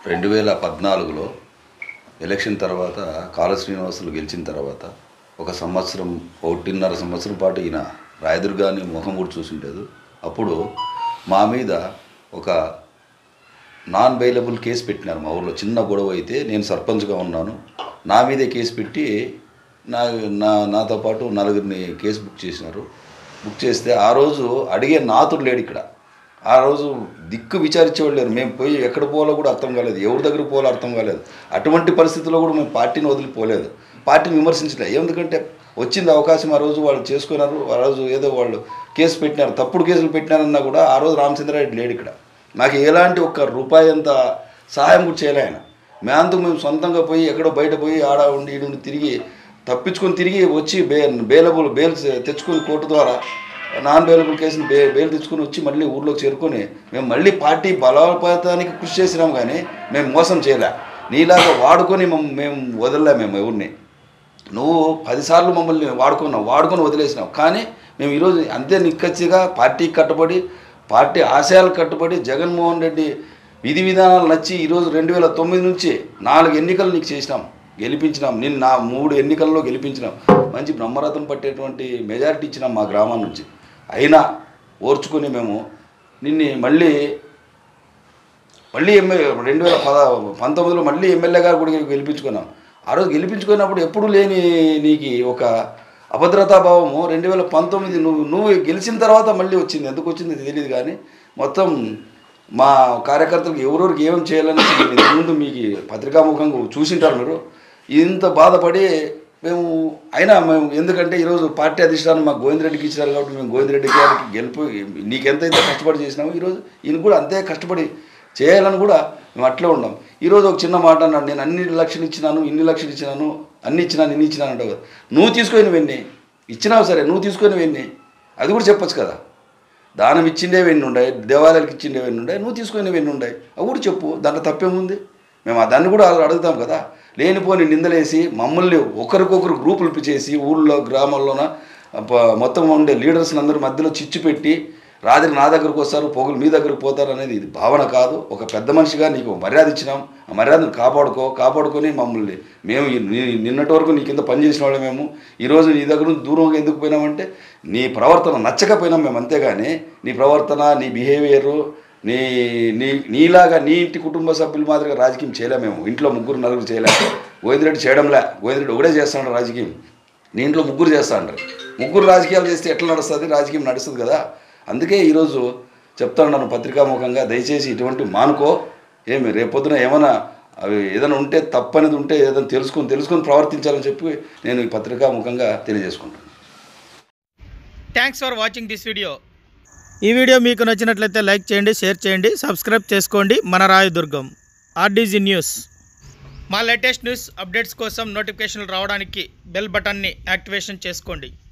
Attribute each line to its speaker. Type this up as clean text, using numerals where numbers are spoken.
Speaker 1: 2014లో election తర్వాత కాళ శ్రీనివాసులు గెలిచిన తర్వాత ఒక సంవత్సరం 1.5 సంవత్సరం పాటు ఈయన రాయదుర్గాన్ని ముఖం కూడా చూసిండేది. అప్పుడు మా మీద ఒక నాన్ బెయిలబుల్ కేసు పెట్టినారు. మా ఊళ్ళో చిన్న గొడవ అయితే నేను సర్పంచ్గా ఉన్నాను, నా మీదే కేసు పెట్టి నాతో పాటు 4గురిని కేసు బుక్ చేసినారు. బుక్ చేస్తే ఆ రోజు అడిగే నాతుడు లేడు ఇక్కడ. ఆ రోజు దిక్కు విచారించేవాళ్ళు లేరు. మేము పోయి ఎక్కడ పోవాలో కూడా అర్థం కాలేదు, ఎవరి దగ్గరకు పోవాలో అర్థం కాలేదు. అటువంటి పరిస్థితుల్లో కూడా మేము పార్టీని వదిలిపోలేదు, పార్టీని విమర్శించలేదు. ఎందుకంటే వచ్చింది అవకాశం, ఆ రోజు వాళ్ళు చేసుకున్నారు. ఆ రోజు ఏదో వాళ్ళు కేసు పెట్టినారు, తప్పుడు కేసులు పెట్టినారన్నా కూడా ఆ రోజు రామచంద్రారెడ్డి లేడు ఇక్కడ. మాకు ఎలాంటి ఒక్క రూపాయి అంత సహాయం కూడా చేయలే ఆయన. మేము సొంతంగా పోయి ఎక్కడో బయట పోయి ఆడ ఉండి ఈడుండి తిరిగి తప్పించుకొని తిరిగి వచ్చి బెయిల్స్ తెచ్చుకొని కోర్టు ద్వారా నాన్ బెయిలబుల్ కేసుని బెయిల్ తెచ్చుకొని వచ్చి మళ్ళీ ఊర్లోకి చేరుకొని మేము మళ్ళీ పార్టీ బలోపేతానికి కృషి చేసినాం. కానీ మేము మోసం చేయలే. నీలాగా వాడుకొని మేము వదలలే. మేము ఎవరిని నువ్వు 10 సార్లు మమ్మల్ని వాడుకొని వదిలేసినావు. కానీ మేము ఈరోజు అంతే నిక్కచ్చిగా పార్టీకి కట్టుబడి, పార్టీ ఆశయాలకు కట్టుబడి, జగన్మోహన్ రెడ్డి విధి విధానాలు నచ్చి ఈరోజు 2009 నుంచి 4 ఎన్నికలు నీకు చేసినాం, గెలిపించినాం. నిన్న 3 ఎన్నికల్లో గెలిపించినాం. మంచి బ్రహ్మరథం పట్టేటువంటి మెజారిటీ ఇచ్చినాం మా గ్రామం నుంచి. అయినా ఓర్చుకొని మేము నిన్ను మళ్ళీ 2019లో మళ్ళీ ఎమ్మెల్యేగా కూడా గెలిపించుకున్నాం. ఆ రోజు గెలిపించుకున్నప్పుడు ఎప్పుడు లేని నీకు ఒక అభద్రతాభావము 2019 నువ్వు గెలిచిన తర్వాత మళ్ళీ వచ్చింది. ఎందుకు వచ్చింది తెలియదు. కానీ మొత్తం మా కార్యకర్తలకు ఎవరెవరికి ఏమేమి చేయాలని ముందు మీకు పత్రికాముఖంగా చూసింటారు మీరు. ఇంత బాధపడి మేము ఎందుకంటే ఈరోజు పార్టీ అధిష్టానం మాకు గోవిందరెడ్డికి ఇచ్చినారు కాబట్టి మేము గోవిందరెడ్డి గారికి గెలుపు నీకెంతైతే కష్టపడి చేసినాము ఈరోజు ఈయన కూడా అంతే కష్టపడి చేయాలని కూడా మేము అట్లే ఉన్నాం. ఈరోజు ఒక చిన్న మాట అన్నాడు, నేను అన్ని లక్షలు ఇచ్చినాను, ఇన్ని లక్షలు ఇచ్చినాను, ఇన్ని ఇచ్చినాను అంటావు కదా. నువ్వు తీసుకునివన్నీ ఇచ్చినావు సరే, నువ్వు తీసుకునివన్నీ అది కూడా చెప్పచ్చు కదా. దానం ఇచ్చిండేవన్నీ ఉన్నాయి, దేవాలయాలకు ఇచ్చిండేవన్నీ ఉన్నాయి, నువ్వు తీసుకునేవన్నీ ఉన్నాయి, అవి కూడా చెప్పు. దాంట్లో తప్పేముంది? మేము దాన్ని కూడా అడుగుతాం కదా. లేనిపోని నిందలేసి మమ్మల్ని ఒకరికొకరు గ్రూపులు చేసి ఊళ్ళో గ్రామాల్లోన మొత్తం ఉండే లీడర్స్ని అందరూ మధ్యలో చిచ్చు పెట్టి రాత్రి నా దగ్గరకు వస్తారు, పొగులు మీ దగ్గరకు పోతారు అనేది ఇది భావన కాదు. ఒక పెద్ద మనిషిగా నీకు మర్యాద ఇచ్చినాం, ఆ మర్యాదను కాపాడుకొని మమ్మల్ని మేము నిన్నటి వరకు నీ కింద పనిచేసిన వాళ్ళు మేము ఈరోజు నీ దగ్గర నుంచి దూరంగా ఎందుకు పోయినామంటే నీ ప్రవర్తన నచ్చకపోయినాం మేము. అంతేగాని నీ ప్రవర్తన, నీ బిహేవియరు, నీలాగా నీ ఇంటి కుటుంబ సభ్యుల మాదిరిగా రాజకీయం చేయలేము మేము. ఇంట్లో 3-4 చేయలేము. గోవిందరెడ్డి చేయడంలే, గోవిందరెడ్డి ఒకటే చేస్తాడు రాజకీయం. నీ ఇంట్లో 3 చేస్తా అంటారు. 3 రాజకీయాలు చేస్తే ఎట్లా నడుస్తుంది? రాజకీయం నడుస్తుంది కదా. అందుకే ఈరోజు చెప్తాను పత్రికాముఖంగా, దయచేసి ఇటువంటి మానుకో. రేపొద్దున ఏమైనా అవి ఏదైనా ఉంటే తప్పనేది ఉంటే ఏదైనా తెలుసుకొని ప్రవర్తించాలని చెప్పి నేను ఈ పత్రికాముఖంగా తెలియజేసుకుంటాను.
Speaker 2: Thanks for watching this video. ఈ వీడియో మీకు నచ్చినట్లయితే లైక్ చేయండి, షేర్ చేయండి, సబ్స్క్రైబ్ చేసుకోండి. మన రాయదుర్గం RDG న్యూస్. మా లేటెస్ట్ న్యూస్ అప్డేట్స్ కోసం నోటిఫికేషన్లు రావడానికి బెల్ బటన్ని యాక్టివేషన్ చేసుకోండి.